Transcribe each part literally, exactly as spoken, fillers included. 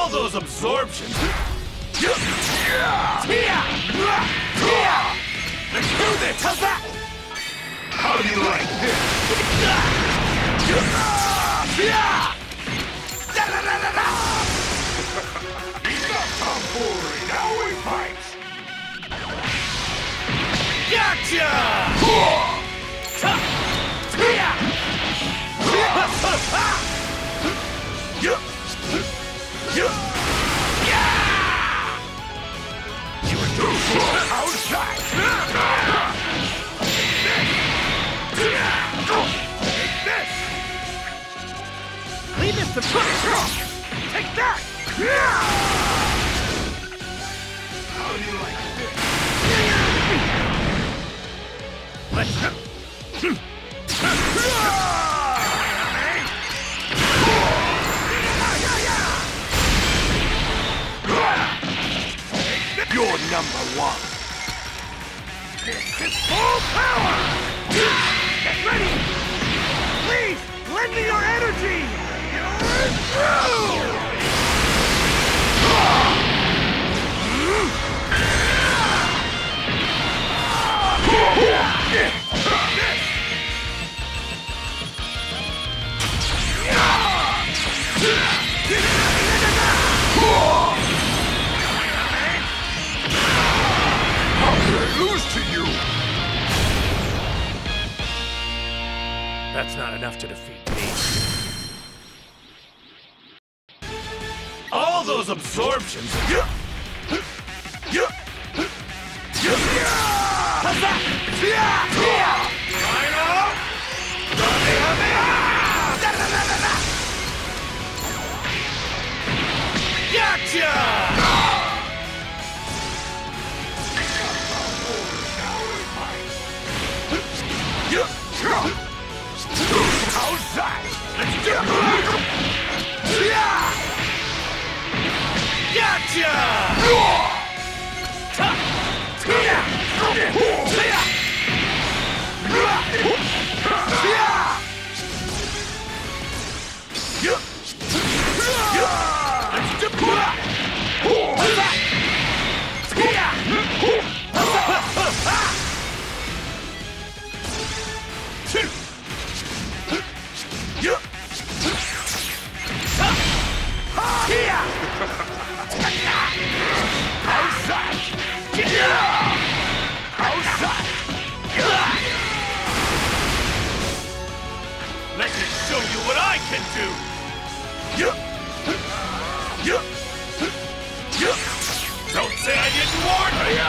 those absorptions! Let's do this! How's that? How do you like this? Enough tomfoolery, now we fight! Gotcha! You were too slow outside! Take this! Leave this to push! Take that! How do you like this? Let's go! You're number one! This is full power! Get ready! Please, lend me your energy! You're through! How could I lose to you? That's not enough to defeat me. All those absorptions! How's that? Gotcha! Outside! Let's do it! Gotcha! Let me show you what I can do! Don't say I didn't warn you!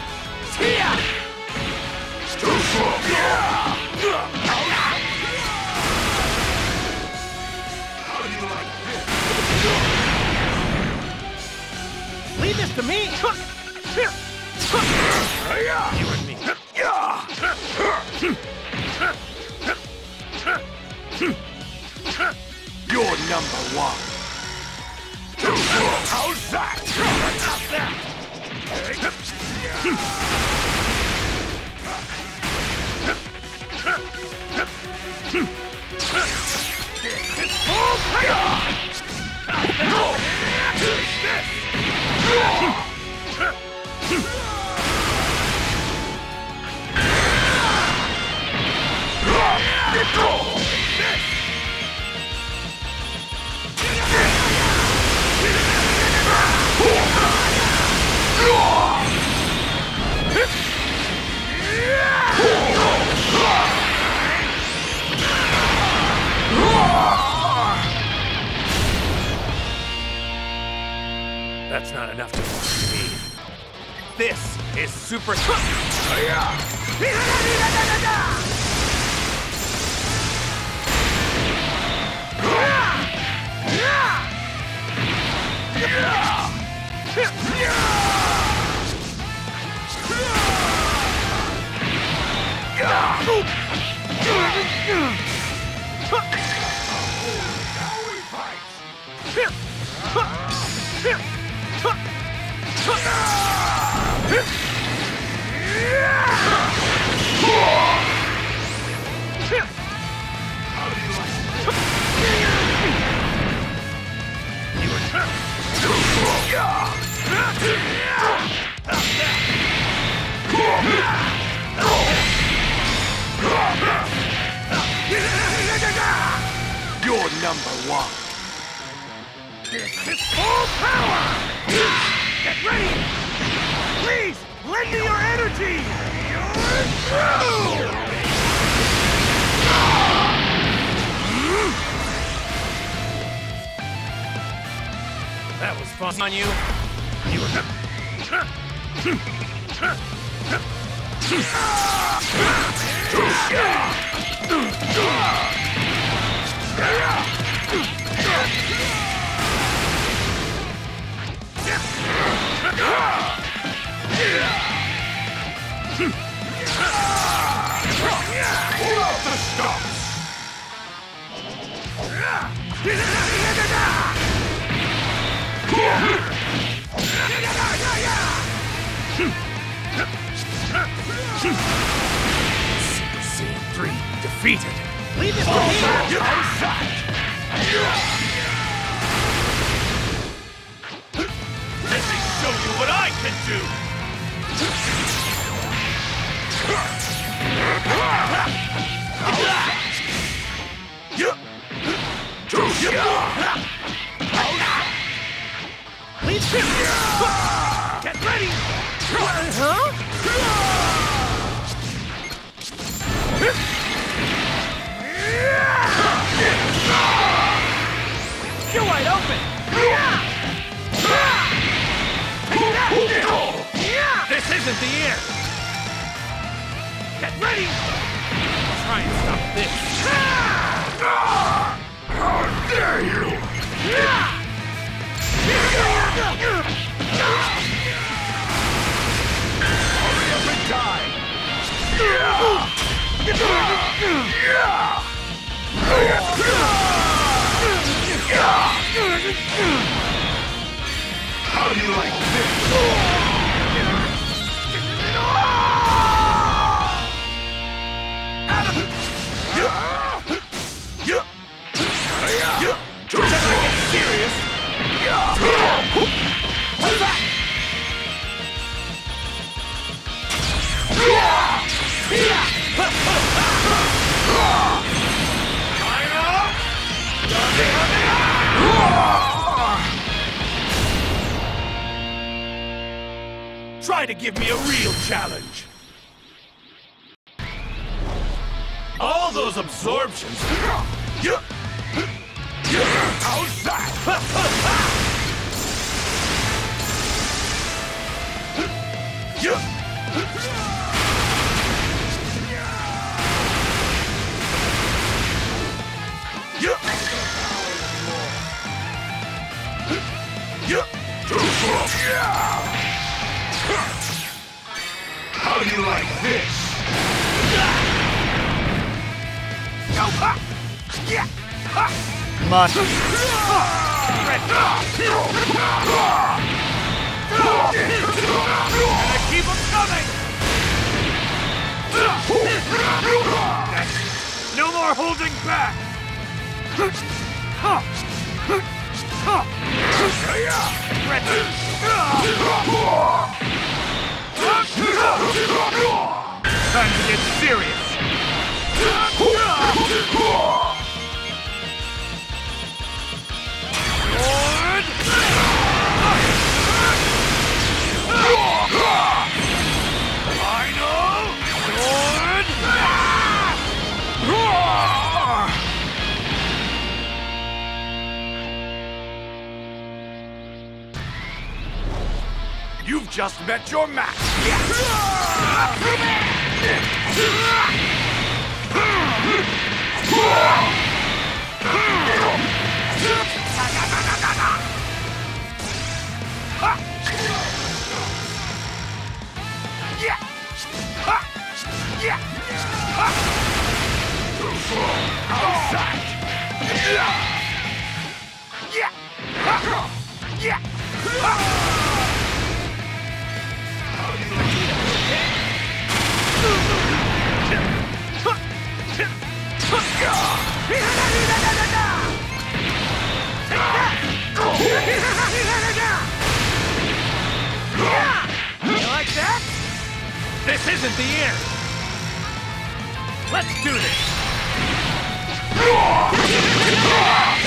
Too slow! How do you like this? Leave this to me! You and me. You're number one! Too slow! Outside! How's that? Full power! That's not enough to defeat me. This is Super... You number one. This is full power! Get ready! Please, lend me your energy! You're through! That was fun on you. You were... Pull out the stops! Scene three defeated. Leave it to me! Let me show you what I can do! Leave him! Get ready! Huh? You're wide open! This isn't the end! Get ready! Try and stop this! How dare you! Hurry up and die! How do you like this? Serious? What's that? Try to give me a real challenge. All those absorptions. How's that? How do you like this? Much. Keep them coming! No more holding back! Time to get serious! Lord! Final! Lord! You've just met your match! You like that? This isn't the end! Let's do this!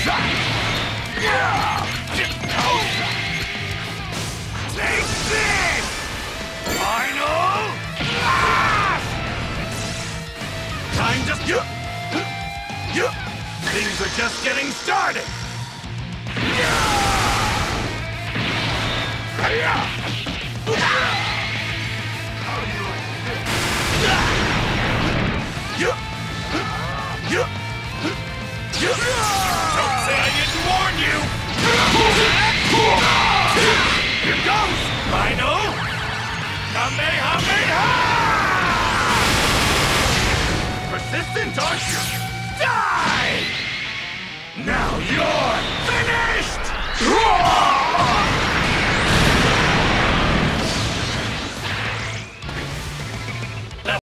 Take this! Final! Time just... You, you, things are just getting started! You, you, you. Don't say I didn't warn you! Here goes! Final! Kamehameha! Persistent, aren't you? Die! Now you're finished!